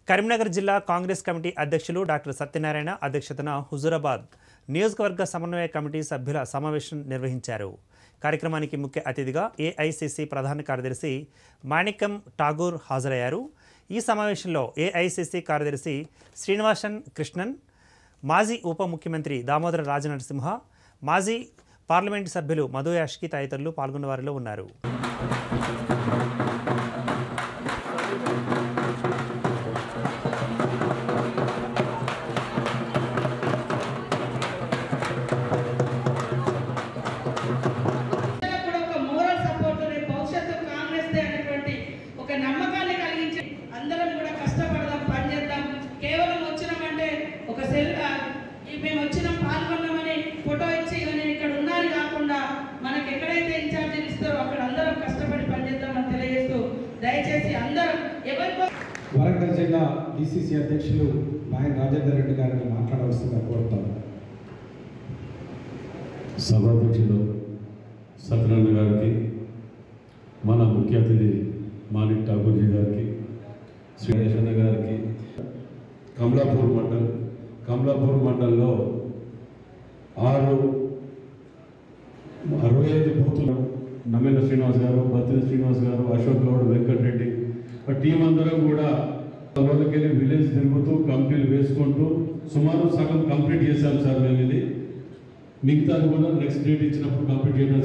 కరీంనగర్ జిల్లా కాంగ్రెస్ కమిటీ అధ్యక్షులు డాక్టర్ సత్యనారాయణ అధ్యక్షతన హుజూరాబాద్ నియోజకవర్గ సమన్వయ కమిటీ సభ్యుల సమావేశం నిర్వహించారు. కార్యక్రమానికి ముఖ్య అతిథిగా ఏఐసిసి ప్రధాన కార్యదర్శి మాణిక్యం ఠాగూర్ హాజరయ్యారు. ఈ సమావేశంలో ఏఐసిసి కార్యదర్శి శ్రీనివాసన్ కృష్ణన్, మాజీ ఉప ముఖ్యమంత్రి దామోదర రాజనరసింహ, మాజీ పార్లమెంటు సభ్యులు మధు యాష్కి తదితరులు పాల్గొన్న వారిలో ఉన్నారు. మేము వచ్చిన పాల్గొన్నామని ఫోటో ఇచ్చి ఇక్కడ ఉన్నారు కాకుండా మనకి ఎక్కడైతే ఇన్ఛార్జీలు ఇస్తారో అక్కడ అందరం కష్టపడి పనిచేద్దామని తెలియజేస్తూ దయచేసి అందరం ఎవరికో వరంగల్ జిల్లా డిసిసి అధ్యక్షులు నాయన రాజేందర్ రెడ్డి గారిని మాట్లాడవలసిందిగా కోరుతాను. సభాధ్యక్షులు సత్యనారాయణ గారికి, మన ముఖ్య అతిథి మాణిక్ ఠాగూర్జీ గారికి, శ్రీనివాసన్ గారికి, కమలాపూర్ మండలంలో 65 బూతులు నమ్మేల శ్రీనివాస్ గారు, బత్తిన శ్రీనివాస్ గారు, అశోక్ గౌడ్, వెంకటరెడ్డి టీం అందరం కూడా రోజుకెళ్ళి విలేజ్ తిరుగుతూ కమిటీలు వేసుకుంటూ సుమారు సగం కంప్లీట్ చేశాం సార్. మేము ఇది మిగతాది కూడా నెక్స్ట్ డేట్ ఇచ్చినప్పుడు కంప్లీట్ చేయడం.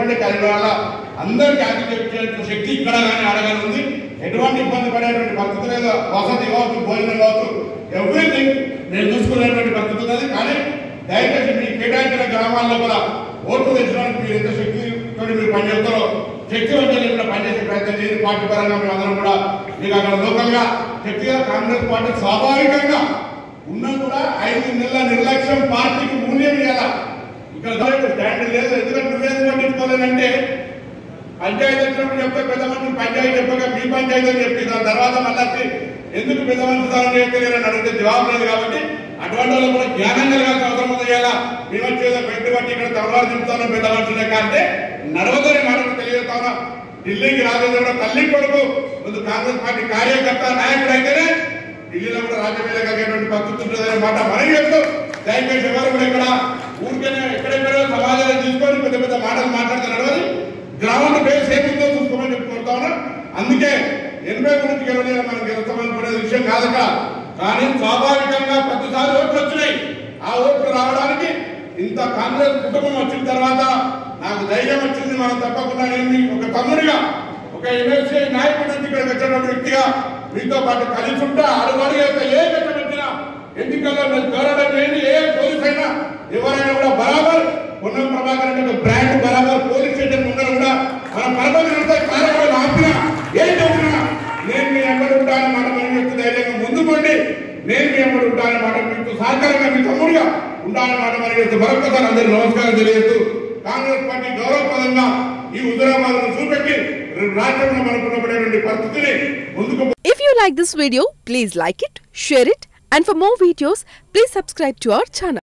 అందరికీ యాక్టివ్ శక్తి ఇక్కడ కానీ అడగాలి ఉంది. ఎటువంటి ఇబ్బంది పడేటువంటి పరిస్థితి లేదు. వసతి కావచ్చు, భోజనం కావచ్చు, ఎవ్రీథింగ్ నేను చూసుకునేటువంటి పరిస్థితి ఉన్నది. కానీ దయచేసి మీ కేటాయించిన గ్రామాల్లో కూడా ఓట్లు తెచ్చడానికి మీరు ఎంత శక్తితో మీరు పనిచేస్తారో శక్తివంతంగా కూడా పనిచేసే ప్రయత్నం చేసి పార్టీ పరంగా మేము అందరం కూడా మీకు అక్కడ లోకల్గా శక్తిగా కాంగ్రెస్ పార్టీ స్వాభావికంగా ఉన్నా కూడా 5 నెలల నిర్లక్ష్యం పార్టీకి మూల్యం ఇవ్వాలా. ఇక్కడ స్టాండ్ లేదు. ఎందుకంటే నువ్వేది పట్టించుకోలేదంటే పంచాయతీ వచ్చినప్పుడు చెప్తే పెద్ద మనుషులు పంచాయతీ చెప్పగా మీ పంచాయతీ అని చెప్పి దాని తర్వాత మళ్ళీ ఎందుకు పెద్ద మనుషులు స్థానం చేయలేదని అడిగితే జవాబు లేదు. కాబట్టి అటువంటి వాళ్ళు కూడా జ్ఞానం కలగాల్సిన అవసరం ఉంది. చేయాలా మేము వచ్చేదో పెట్టుబట్టి ఇక్కడ తలవారు చెప్తాను పెద్ద మనుషులే కంటే నడవదని మాటలు తెలియజేస్తాను. ఢిల్లీకి రాజేంద్ర కూడా తల్లి కొడుకు ముందు కాంగ్రెస్ పార్టీ కార్యకర్త నాయకుడు అయితేనే ఢిల్లీలో కూడా రాజ్యమేళ కలిగేటువంటి పరిస్థితి ఉంటుందనే మాట మనం చెప్తూ దయచేసి ఎవరు కూడా ఇక్కడ ఊరికనే ఎక్కడెక్కడో సమాజాలు తీసుకొని పెద్ద పెద్ద మాటలు మాట్లాడుతున్నాడు అని గ్రౌండ్ బేస్ ఏమిందో చూసుకోమని చెప్పుకుంటా ఉన్నా. అందుకే 80 గురించి గెలవలేదు, మనం గెలుస్తామనుకునే విషయం కాదక. కానీ స్వాభావికంగా 10 ఓట్లు వచ్చినాయి. ఆ ఓట్లు రావడానికి ఇంత కాంగ్రెస్ కుటుంబం వచ్చిన తర్వాత నాకు ధైర్యం వచ్చింది. మనం తప్పకుండా నేను ఒక తమ్ముడిగా, ఒక ఎమ్మెల్సీ నాయకుడి నుంచి ఇక్కడికి వచ్చినటువంటి వ్యక్తిగా మీతో పాటు కలిసి ఉంటా. అడుగు ఏ కట్టం వచ్చినా ఎన్నికల్లో గౌరవం లేని ఏ పోలీస్ అయినా ఎవరైనా కూడా బరాబర్ పొన్నం ప్రభాకర్ అంటే బ్రాండ్ బరాబర్ పోలీస్ స్టేషన్ ముందర కూడా మన పరపతి కార్యక్రమం ఆపినా ఏం చెప్పినా నేను మీ అమ్మడు ఉంటానని మాట మనం చెప్తే ధైర్యంగా ముందుకోండి. నేను మీ అమ్మడు ఉంటానని మాట మీకు సహకారంగా మీ తమ్ముడుగా ఉంటానని మాట మనం చెప్తే మరొకసారి అందరికీ నమస్కారం తెలియజేస్తూ కాంగ్రెస్ పార్టీ గౌరవప్రదంగా ఈ హుజూరాబాద్ చూపెట్టి రాష్ట్రంలో మనకున్నటువంటి పరిస్థితిని ముందుకు. If you like this video, please like it, share it, and for more videos, please subscribe to our channel.